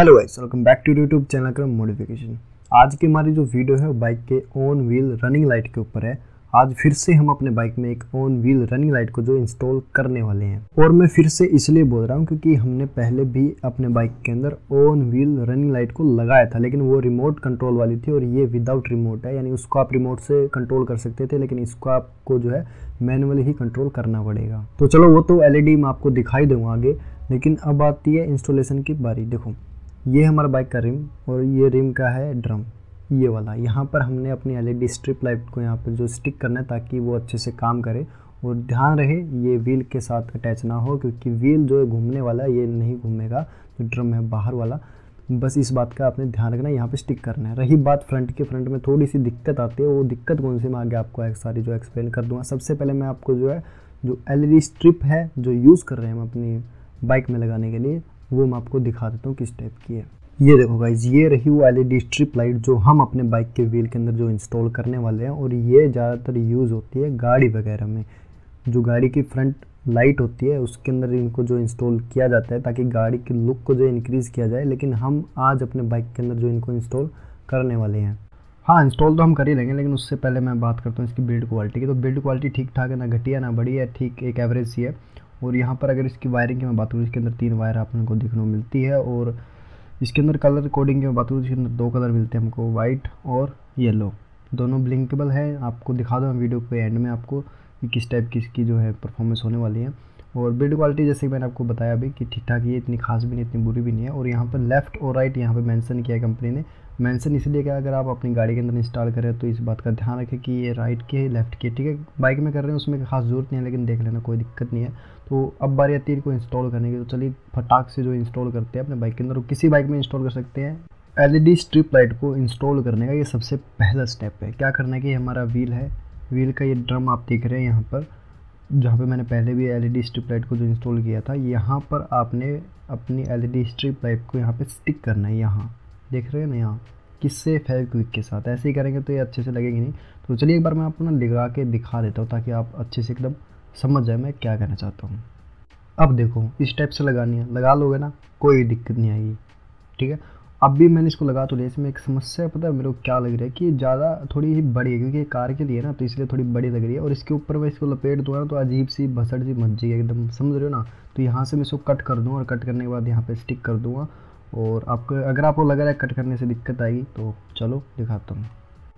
Hello guys, welcome back to YouTube channel का modification. आज की हमारी जो वीडियो है वो बाइक के ऑन व्हील रनिंग लाइट के ऊपर है। आज फिर से हम अपने बाइक में एक ऑन व्हील रनिंग लाइट को जो इंस्टॉल करने वाले हैं, और मैं फिर से इसलिए बोल रहा हूँ क्योंकि हमने पहले भी अपने बाइक के अंदर ऑन व्हील रनिंग लाइट को लगाया था, लेकिन वो रिमोट कंट्रोल वाली थी और ये विदाउट रिमोट है, यानी उसको आप रिमोट से कंट्रोल कर सकते थे, लेकिन इसको आपको जो है मैनुअली ही कंट्रोल करना पड़ेगा। तो चलो वो तो एलईडी मैं आपको दिखाई दूंगा आगे, लेकिन अब आती है इंस्टॉलेशन की बारी। देखो ये हमारा बाइक का रिम और ये रिम का है ड्रम, ये वाला। यहाँ पर हमने अपनी एलईडी स्ट्रिप लाइट को यहाँ पर जो स्टिक करना है ताकि वो अच्छे से काम करे, और ध्यान रहे ये व्हील के साथ अटैच ना हो, क्योंकि व्हील जो है घूमने वाला है, ये नहीं घूमेगा, जो ड्रम है बाहर वाला। बस इस बात का आपने ध्यान रखना है, यहाँ पे स्टिक करना है। रही बात फ्रंट के, फ्रंट में थोड़ी सी दिक्कत आती है, वो दिक्कत कौन सी मैं आगे आपको एक सारी जो एक्सप्लेन कर दूँगा। सबसे पहले मैं आपको जो है जो एलईडी स्ट्रिप है जो यूज़ कर रहे हैं हम अपनी बाइक में लगाने के लिए, वो मैं आपको दिखा देता हूँ किस टाइप की है। ये देखो गाइज, ये रही वो एलईडी स्ट्रिप लाइट जो हम अपने बाइक के व्हील के अंदर जो इंस्टॉल करने वाले हैं, और ये ज़्यादातर यूज़ होती है गाड़ी वगैरह में। जो गाड़ी की फ्रंट लाइट होती है उसके अंदर इनको जो इंस्टॉल किया जाता है ताकि गाड़ी की लुक को जो इंक्रीज़ किया जाए, लेकिन हम आज अपने बाइक के अंदर जो इनको इंस्टॉल करने वाले हैं। हाँ, इंस्टॉल तो हम कर ही लेंगे, लेकिन उससे पहले मैं बात करता हूँ इसकी बिल्ड क्वालिटी की। तो बिल्ड क्वालिटी ठीक ठाक है, ना घटिया ना बढ़िया है, ठीक एक एवरेज सी है। और यहाँ पर अगर इसकी वायरिंग की मैं बात करूँ, इसके अंदर 3 वायर आपको देखने को मिलती है, और इसके अंदर कलर कोडिंग की मैं बात करूँ, इसके अंदर 2 कलर मिलते हैं हमको, वाइट और येलो। दोनों ब्लिंकेबल है, आपको दिखा दूँ वीडियो के एंड में आपको कि किस टाइप की इसकी जो है परफॉर्मेंस होने वाली है। और बिल्ड क्वालिटी जैसे कि मैंने आपको बताया अभी कि ठीक ठाक, ये इतनी खास भी नहीं, इतनी बुरी भी नहीं है। और यहाँ पर लेफ़्ट और राइट यहाँ पे मेंशन किया है कंपनी ने। मेंशन इसलिए कि अगर आप अपनी गाड़ी के अंदर इंस्टॉल करें तो इस बात का ध्यान रखें कि ये राइट की है लेफ़्ट की है, ठीक है। बाइक में कर रहे हैं उसमें खास जरूरत नहीं है, लेकिन देख लेना, कोई दिक्कत नहीं है। तो अब बारी आती है इनको इंस्टॉल करने की। तो चलिए फटाक से जो इंस्टॉल करते हैं अपने बाइक के अंदर, और किसी बाइक में इंस्टॉल कर सकते हैं। एलईडी स्ट्रिप लाइट को इंस्टॉल करने का ये सबसे पहला स्टेप है। क्या करना है कि हमारा व्हील है, व्हील का ये ड्रम आप देख रहे हैं यहाँ पर, जहाँ पे मैंने पहले भी एलईडी स्ट्रिप लाइट को जो इंस्टॉल किया था, यहाँ पर आपने अपनी एलईडी स्ट्रिप लाइट को यहाँ पे स्टिक करना है। यहाँ देख रहे हैं ना, यहाँ किससे, फेविक्विक के साथ। ऐसे ही करेंगे तो ये अच्छे से लगेगी नहीं। तो चलिए एक बार मैं आपको ना लगा के दिखा देता हूँ ताकि आप अच्छे से एकदम समझ जाए मैं क्या कहना चाहता हूँ। अब देखो इस टाइप से लगानी है, लगा लोगे ना, कोई दिक्कत नहीं आएगी, ठीक है। अब भी मैंने इसको लगा तो लिया। इसमें एक समस्या पता है मेरे को क्या लग रहा है कि ज़्यादा थोड़ी ही बड़ी है, क्योंकि ये कार के लिए ना, तो इसलिए थोड़ी बड़ी लग रही है। और इसके ऊपर मैं इसको लपेट दूँगा ना तो अजीब सी भसड़ सी मच जाएगी एकदम, समझ रहे हो ना। तो यहाँ से मैं इसको कट कर दूँ, और कट करने के बाद यहाँ पे स्टिक कर दूँगा। और आपको अगर आपको लग रहा है कट करने से दिक्कत आएगी तो चलो दिखाता हूँ।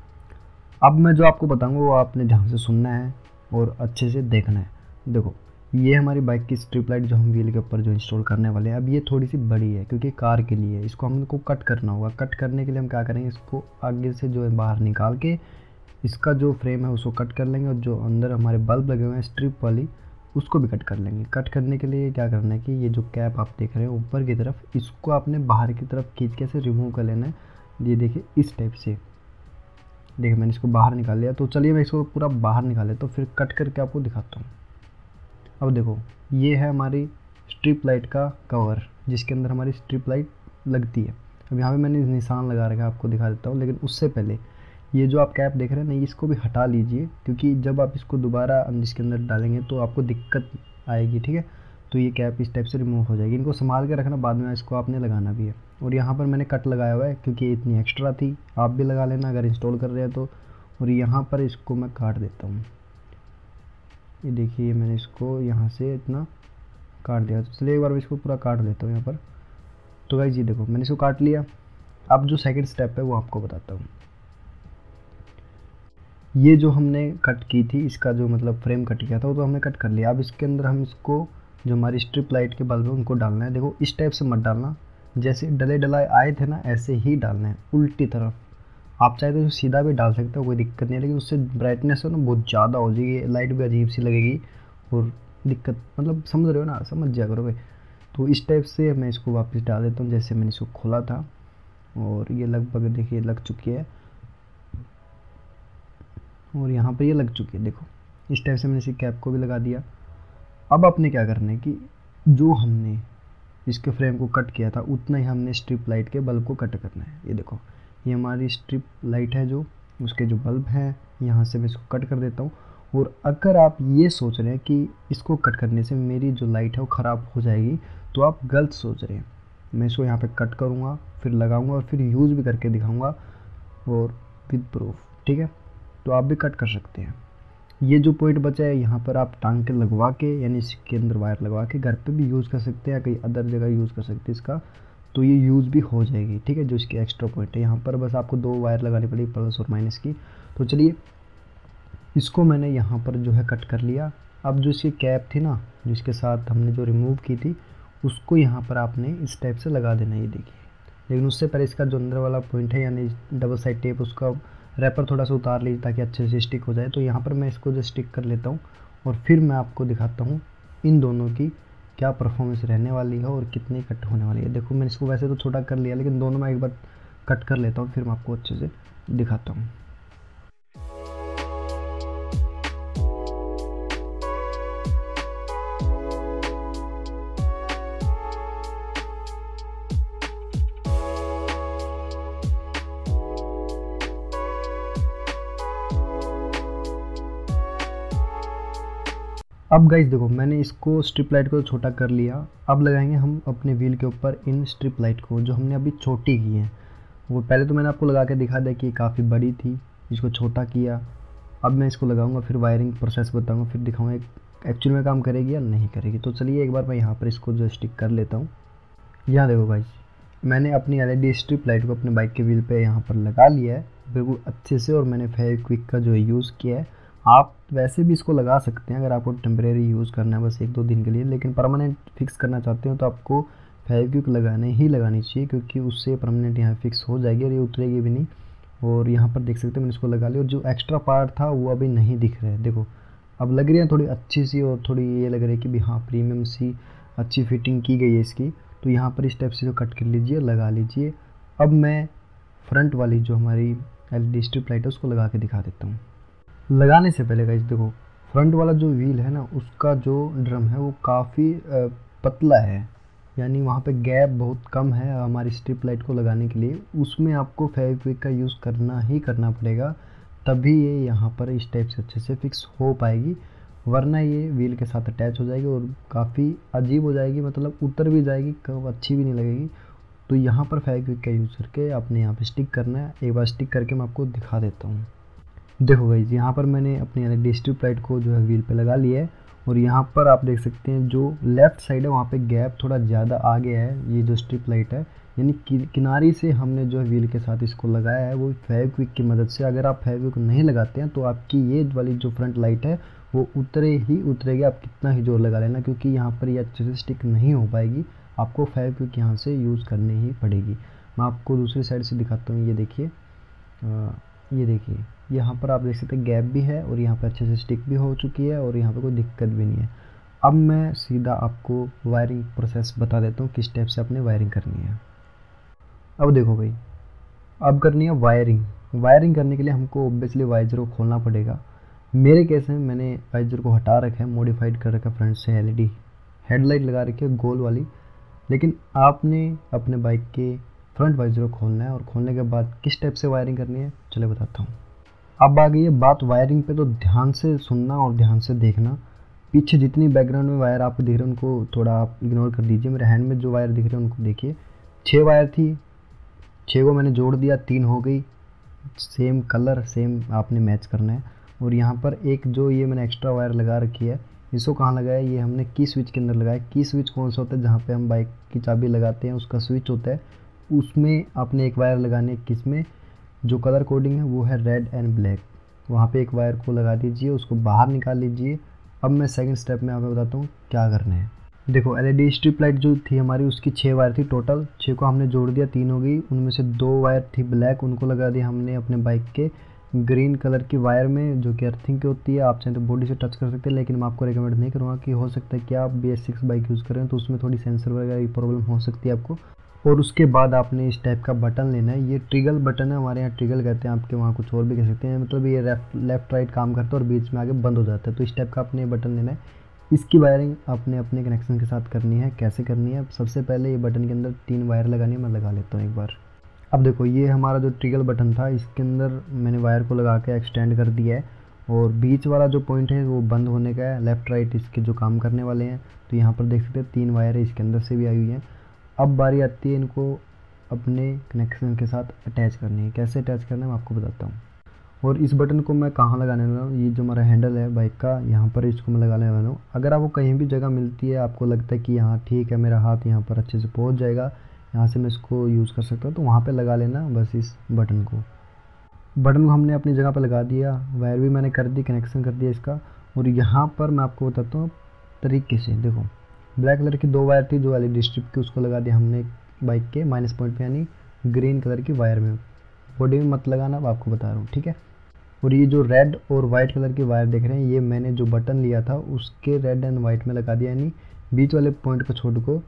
अब मैं जो आपको बताऊँगा वो आपने ध्यान से सुनना है और अच्छे से देखना है। देखो ये हमारी बाइक की स्ट्रिप लाइट जो हम व्हील के ऊपर जो इंस्टॉल करने वाले हैं। अब ये थोड़ी सी बड़ी है क्योंकि कार के लिए, इसको हमको कट करना होगा। कट करने के लिए हम क्या करेंगे, इसको आगे से जो है बाहर निकाल के इसका जो फ्रेम है उसको कट कर लेंगे, और जो अंदर हमारे बल्ब लगे हुए हैं स्ट्रिप वाली, उसको भी कट कर लेंगे। कट करने के लिए क्या करना है कि ये जो कैप आप देख रहे हैं ऊपर की तरफ, इसको आपने बाहर की तरफ खींच के से रिमूव कर लेना है। ये देखिए इस टाइप से, देखिए मैंने इसको बाहर निकाल लिया। तो चलिए मैं इसको पूरा बाहर निकाल लेता हूँ, फिर कट करके आपको दिखाता हूँ। अब देखो ये है हमारी स्ट्रिप लाइट का कवर, जिसके अंदर हमारी स्ट्रिप लाइट लगती है। अब यहाँ पे मैंने निशान लगा रखा है, आपको दिखा देता हूँ। लेकिन उससे पहले ये जो आप कैप देख रहे हैं ना, इसको भी हटा लीजिए, क्योंकि जब आप इसको दोबारा इसके अंदर डालेंगे तो आपको दिक्कत आएगी, ठीक है। तो ये कैप इस टाइप से रिमूव हो जाएगी। इनको संभाल के रखना, बाद में इसको आपने लगाना भी है। और यहाँ पर मैंने कट लगाया हुआ है क्योंकि इतनी एक्स्ट्रा थी, आप भी लगा लेना अगर इंस्टॉल कर रहे हैं तो। और यहाँ पर इसको मैं काट देता हूँ। ये देखिए मैंने इसको यहाँ से इतना काट दिया। तो चलिए एक बार मैं इसको पूरा काट लेता हूँ यहाँ पर। तो गाइस ये देखो मैंने इसको काट लिया। अब जो सेकंड स्टेप है वो आपको बताता हूँ। ये जो हमने कट की थी, इसका जो मतलब फ्रेम कट किया था वो तो हमने कट कर लिया। अब इसके अंदर हम इसको जो हमारी स्ट्रिप लाइट के बल्ब है उनको डालना है। देखो इस टाइप से मत डालना, जैसे डले डलाए आए थे ना ऐसे ही डालना है, उल्टी तरफ। आप चाहे तो सीधा भी डाल सकते हो, कोई दिक्कत नहीं है, लेकिन उससे ब्राइटनेस है ना बहुत ज़्यादा हो जाएगी, लाइट भी अजीब सी लगेगी और दिक्कत, मतलब समझ रहे हो ना, समझ जाया करो भाई। तो इस टाइप से मैं इसको वापस डाल देता हूँ जैसे मैंने इसको खोला था। और ये लगभग देखिए लग चुकी है, और यहाँ पर ये लग चुकी है। देखो इस टाइप से मैंने इसी कैप को भी लगा दिया। अब आपने क्या करना है कि जो हमने इसके फ्रेम को कट किया था उतना ही हमने स्ट्रिप लाइट के बल्ब को कट करना है। ये देखो ये हमारी स्ट्रिप लाइट है, जो उसके जो बल्ब हैं, यहाँ से मैं इसको कट कर देता हूँ। और अगर आप ये सोच रहे हैं कि इसको कट करने से मेरी जो लाइट है वो ख़राब हो जाएगी, तो आप गलत सोच रहे हैं। मैं इसको यहाँ पे कट करूँगा, फिर लगाऊँगा और फिर यूज़ भी करके दिखाऊँगा और विद प्रूफ, ठीक है। तो आप भी कट कर सकते हैं। ये जो पॉइंट बचा है यहाँ पर आप टांग के लगवा के, यानी इसके अंदर वायर लगवा के घर पे भी यूज़ कर सकते हैं या कहीं अदर जगह यूज़ कर सकते हैं इसका, तो ये यूज़ भी हो जाएगी, ठीक है। जो इसकी एक्स्ट्रा पॉइंट है यहाँ पर बस आपको 2 वायर लगानी पड़ेगी, प्लस और माइनस की। तो चलिए इसको मैंने यहाँ पर जो है कट कर लिया। अब जो इसकी कैप थी ना, जिसके साथ हमने जो रिमूव की थी, उसको यहाँ पर आपने इस टाइप से लगा देना, ये देखिए। लेकिन उससे पहले इसका जो अंदर वाला पॉइंट है यानी डबल साइड टेप, उसका रैपर थोड़ा सा उतार लीजिए ताकि अच्छे से स्टिक हो जाए। तो यहाँ पर मैं इसको जो स्टिक कर लेता हूँ और फिर मैं आपको दिखाता हूँ इन दोनों की क्या परफॉर्मेंस रहने वाली है और कितनी कट होने वाली है। देखो मैंने इसको वैसे तो छोटा कर लिया, लेकिन दोनों में एक बार कट कर लेता हूँ, फिर मैं आपको अच्छे से दिखाता हूँ। अब गाइस देखो मैंने इसको स्ट्रिप लाइट को छोटा कर लिया। अब लगाएंगे हम अपने व्हील के ऊपर इन स्ट्रिप लाइट को, जो हमने अभी छोटी की है। वो पहले तो मैंने आपको लगा के दिखा दिया कि काफ़ी बड़ी थी, इसको छोटा किया। अब मैं इसको लगाऊंगा, फिर वायरिंग प्रोसेस बताऊंगा, फिर दिखाऊंगा एक्चुअल में काम करेगी या नहीं करेगी। तो चलिए एक बार मैं यहाँ पर इसको जो स्टिक कर लेता हूँ। यहाँ देखो गाइस, मैंने अपनी LED स्ट्रिप लाइट को अपने बाइक के व्हील पे यहाँ पर लगा लिया है बिल्कुल अच्छे से, और मैंने फेविक्विक का जो यूज़ किया है। आप वैसे भी इसको लगा सकते हैं अगर आपको टेम्परेरी यूज़ करना है बस 1-2 दिन के लिए, लेकिन परमानेंट फिक्स करना चाहते हो तो आपको फेविक्विक लगानी चाहिए, क्योंकि उससे परमानेंट यहाँ फिक्स हो जाएगी और ये उतरेगी भी नहीं। और यहाँ पर देख सकते हैं मैंने इसको लगा लिया, और जो एक्स्ट्रा पार्ट था वो अभी नहीं दिख रहा है। देखो अब लग रही है थोड़ी अच्छी सी, और थोड़ी ये लग रही है कि भी हाँ प्रीमियम सी अच्छी फिटिंग की गई है इसकी। तो यहाँ पर इस टाइप से जो कट कर लीजिए, लगा लीजिए। अब मैं फ्रंट वाली जो हमारी LED स्ट्रिप लाइट है उसको लगा के दिखा देता हूँ। लगाने से पहले गाइस देखो, फ्रंट वाला जो व्हील है ना, उसका जो ड्रम है वो काफ़ी पतला है, यानी वहाँ पे गैप बहुत कम है हमारी स्ट्रिप लाइट को लगाने के लिए। उसमें आपको फेविक्विक का यूज़ करना ही करना पड़ेगा, तभी ये यहाँ पर इस टाइप से अच्छे से फिक्स हो पाएगी, वरना ये व्हील के साथ अटैच हो जाएगी और काफ़ी अजीब हो जाएगी, मतलब उतर भी जाएगी, कब अच्छी भी नहीं लगेगी। तो यहाँ पर फेविक्विक का यूज़ करके आपने यहाँ पे स्टिक करना है। एक बार स्टिक करके मैं आपको दिखा देता हूँ। देखो गाइस, यहाँ पर मैंने अपनी LED स्ट्रिप लाइट को जो है व्हील पे लगा लिया है, और यहाँ पर आप देख सकते हैं जो लेफ़्ट साइड है वहाँ पे गैप थोड़ा ज़्यादा आ गया है। ये जो स्ट्रिप लाइट है यानी किनारी से हमने जो है व्हील के साथ इसको लगाया है वो फेविक्विक की मदद से। अगर आप फेविक्विक नहीं लगाते हैं तो आपकी ये वाली जो फ्रंट लाइट है वो उतरेगी, आप कितना ही जोर लगा लेना, क्योंकि यहाँ पर ये अच्छे से स्टिक नहीं हो पाएगी। आपको फेविक्विक यहाँ से यूज़ करनी ही पड़ेगी। मैं आपको दूसरी साइड से दिखाता हूँ। ये देखिए यहाँ पर आप देख सकते हैं गैप भी है, और यहाँ पर अच्छे से स्टिक भी हो चुकी है, और यहाँ पर कोई दिक्कत भी नहीं है। अब मैं सीधा आपको वायरिंग प्रोसेस बता देता हूँ किस टाइप से आपने वायरिंग करनी है। अब देखो भाई, अब करनी है वायरिंग करने के लिए हमको ऑब्वियसली वाइजर को खोलना पड़ेगा। मेरे केस में मैंने वाइजर को हटा रखा है, मॉडिफाइड कर रखा है, फ्रंट से LED हेडलाइट लगा रखी है गोल वाली। लेकिन आपने अपने बाइक के फ्रंट वाइजर को खोलना है, और खोलने के बाद किस टाइप से वायरिंग करनी है चलिए बताता हूँ। अब आ गई है बात वायरिंग पे, तो ध्यान से सुनना और ध्यान से देखना। पीछे जितनी बैकग्राउंड में वायर आपको दिख रहे हैं उनको थोड़ा आप इग्नोर कर दीजिए। मेरे हैंड में जो वायर दिख रहे हैं उनको देखिए। 6 वायर थी, 6 को मैंने जोड़ दिया, 3 हो गई। सेम कलर सेम आपने मैच करना है। और यहाँ पर एक जो ये मैंने एक्स्ट्रा वायर लगा रखी है, इसको कहाँ लगाया, ये हमने की स्विच के अंदर लगाया। की स्विच कौन सा होता है, जहाँ पे हम बाइक की चाबी लगाते हैं उसका स्विच होता है, उसमें आपने एक वायर लगाने है। किसमें, जो कलर कोडिंग है वो है रेड एंड ब्लैक, वहाँ पे एक वायर को लगा दीजिए, उसको बाहर निकाल लीजिए। अब मैं सेकंड स्टेप में आपको बताता हूँ क्या करना है। देखो LED स्ट्रिप लाइट जो थी हमारी, उसकी 6 वायर थी टोटल। 6 को हमने जोड़ दिया, 3 हो गई। उनमें से 2 वायर थी ब्लैक, उनको लगा दिया हमने अपने बाइक के ग्रीन कलर की वायर में, जो कि अर्थिंग की होती है। आप चाहें तो बॉडी से टच कर सकते हैं, लेकिन मैं आपको रिकमेंड नहीं करूँगा, कि हो सकता है कि आप BS6 बाइक यूज़ करें तो उसमें थोड़ी सेंसर वगैरह की प्रॉब्लम हो सकती है आपको। और उसके बाद आपने इस टाइप का बटन लेना है। ये ट्रिगल बटन है, हमारे यहाँ ट्रिगल कहते हैं, आपके वहाँ कुछ और भी कह सकते हैं। मतलब ये लेफ्ट राइट काम करता है और बीच में आगे बंद हो जाता है। तो इस टाइप का आपने बटन लेना है। इसकी वायरिंग आपने अपने कनेक्शन के साथ करनी है। कैसे करनी है, सबसे पहले ये बटन के अंदर 3 वायर लगानी है। मैं लगा लेता हूँ एक बार। अब देखो, ये हमारा जो ट्रिगल बटन था, इसके अंदर मैंने वायर को लगा के एक्सटेंड कर दिया है, और बीच वाला जो पॉइंट है वो बंद होने का है। लेफ़्ट राइट इसके जो काम करने वाले हैं, तो यहाँ पर देख सकते हैं 3 वायर है, इसके अंदर से भी आई हुई है। अब बारी आती है इनको अपने कनेक्शन के साथ अटैच करनी है। कैसे अटैच करना है मैं आपको बताता हूँ। और इस बटन को मैं कहाँ लगाने वाला हूँ, ये जो हमारा हैंडल है बाइक का, यहाँ पर इसको मैं लगाने वाला हूँ। अगर आपको कहीं भी जगह मिलती है, आपको लगता है कि यहाँ ठीक है, मेरा हाथ यहाँ पर अच्छे से पहुँच जाएगा, यहाँ से मैं इसको यूज़ कर सकता हूँ, तो वहाँ पे लगा लेना बस इस बटन को। हमने अपनी जगह पर लगा दिया, वायर भी मैंने कर दी, कनेक्शन कर दिया इसका। और यहाँ पर मैं आपको बताता हूँ तरीके से। देखो, ब्लैक कलर की 2 वायर थी जो एलईडी स्ट्रिप की, उसको लगा दिया हमने बाइक के माइनस पॉइंट पे, यानी ग्रीन कलर की वायर में। बॉडी में मत लगाना, अब आपको बता रहा हूँ, ठीक है। और ये जो रेड और वाइट कलर की वायर देख रहे हैं, ये मैंने जो बटन लिया था उसके रेड एंड वाइट में लगा दिया, यानी बीच वाले पॉइंट को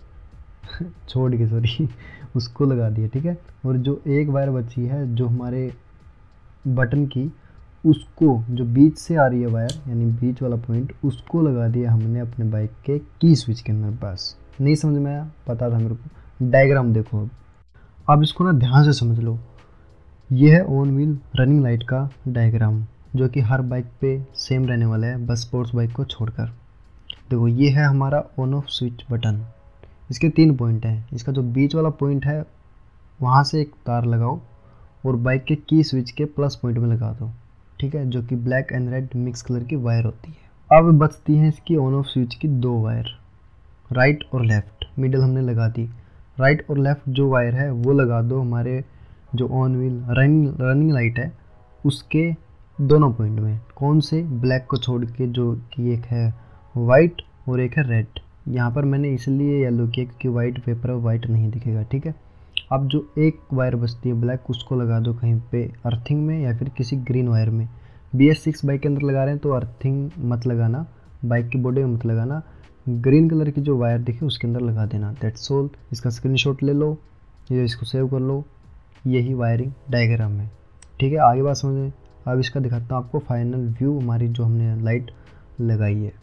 छोड़ के सॉरी उसको लगा दिया, ठीक है। और जो एक वायर बची है जो हमारे बटन की, उसको जो बीच से आ रही है वायर, यानी बीच वाला पॉइंट, उसको लगा दिया हमने अपने बाइक के की स्विच के अंदर। बस नहीं समझ में आया, पता था मेरे को। डायग्राम देखो, अब इसको ना ध्यान से समझ लो। ये है ऑन व्हील रनिंग लाइट का डायग्राम, जो कि हर बाइक पे सेम रहने वाला है, बस स्पोर्ट्स बाइक को छोड़कर। देखो, ये है हमारा ऑन ऑफ स्विच बटन। इसके 3 पॉइंट हैं। इसका जो बीच वाला पॉइंट है वहाँ से एक तार लगाओ और बाइक के की स्विच के प्लस पॉइंट में लगा दो, ठीक है, जो कि black and red mix colour की वायर होती है। अब बचती हैं इसकी ऑन ऑफ स्विच की 2 वायर, राइट और लेफ़्ट। मिडल हमने लगा दी। राइट और लेफ़्ट जो वायर है वो लगा दो हमारे जो ऑन व्हील रनिंग लाइट है उसके दोनों पॉइंट में। कौन से? ब्लैक को छोड़ के, जो कि एक है वाइट और एक है रेड। यहाँ पर मैंने इसलिए येलो किया क्योंकि वाइट पेपर है, वाइट नहीं दिखेगा, ठीक है। अब जो एक वायर बचती है ब्लैक, उसको लगा दो कहीं पे अर्थिंग में या फिर किसी ग्रीन वायर में। BS6 बाइक के अंदर लगा रहे हैं तो अर्थिंग मत लगाना, बाइक की बॉडी में मत लगाना। ग्रीन कलर की जो वायर दिखे उसके अंदर लगा देना। That's all. इसका स्क्रीनशॉट ले लो, ये इसको सेव कर लो। यही वायरिंग डायग्राम है, ठीक है। आगे बात समझें। अब इसका दिखाता हूँ आपको फाइनल व्यू, हमारी जो हमने लाइट लगाई है।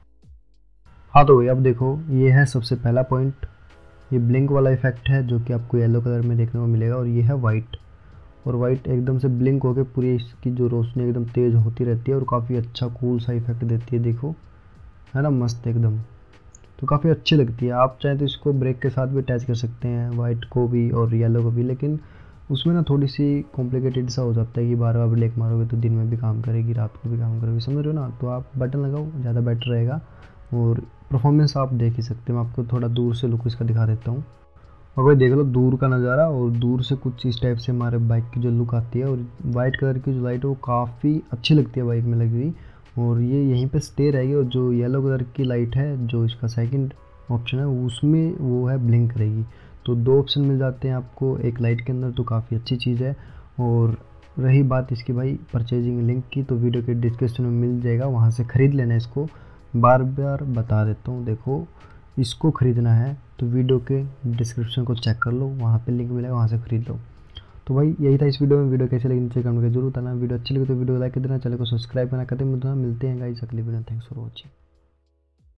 हाँ तो भाई अब देखो, ये है सबसे पहला पॉइंट, ये ब्लिंक वाला इफेक्ट है जो कि आपको येलो कलर में देखने को मिलेगा। और ये है वाइट, और वाइट एकदम से ब्लिंक होकर पूरी इसकी जो रोशनी एकदम तेज़ होती रहती है और काफ़ी अच्छा कूल सा इफेक्ट देती है। देखो, है ना, मस्त एकदम, तो काफ़ी अच्छी लगती है। आप चाहें तो इसको ब्रेक के साथ भी अटैच कर सकते हैं, वाइट को भी और येलो को भी, लेकिन उसमें ना थोड़ी सी कॉम्प्लिकेटेड सा हो जाता है कि बार बार ब्रेक मारोगे तो दिन में भी काम करेगी, रात को भी काम करेगी, समझ रहे हो ना। तो आप बटन लगाओ, ज़्यादा बेटर रहेगा। और परफॉर्मेंस आप देख ही सकते हो। मैं आपको थोड़ा दूर से लुक इसका दिखा देता हूँ। और भाई देख लो दूर का नज़ारा, और दूर से कुछ इस टाइप से हमारे बाइक की जो लुक आती है। और वाइट कलर की जो लाइट है वो काफ़ी अच्छी लगती है बाइक में लगी हुई, और ये यहीं पे स्टे रहेगी। और जो येलो कलर की लाइट है, जो इसका सेकंड ऑप्शन है, उसमें वो है ब्लिंक करेगी। तो 2 ऑप्शन मिल जाते हैं आपको एक लाइट के अंदर, तो काफ़ी अच्छी चीज़ है। और रही बात इसकी भाई परचेजिंग लिंक की, तो वीडियो के डिस्क्रिप्शन में मिल जाएगा, वहाँ से ख़रीद लेना इसको। बार बार बता देता हूँ, देखो इसको ख़रीदना है तो वीडियो के डिस्क्रिप्शन को चेक कर लो, वहाँ पे लिंक मिलेगा, वहाँ से ख़रीद लो। तो भाई यही था इस वीडियो में। वीडियो कैसे लगी नीचे कमेंट करके जरूर बताना। वीडियो अच्छी लगी तो वीडियो लाइक कर देना, चैनल को सब्सक्राइब करना। कदम मिलते हैं गाइस अगली वीडियो। Thanks for watching.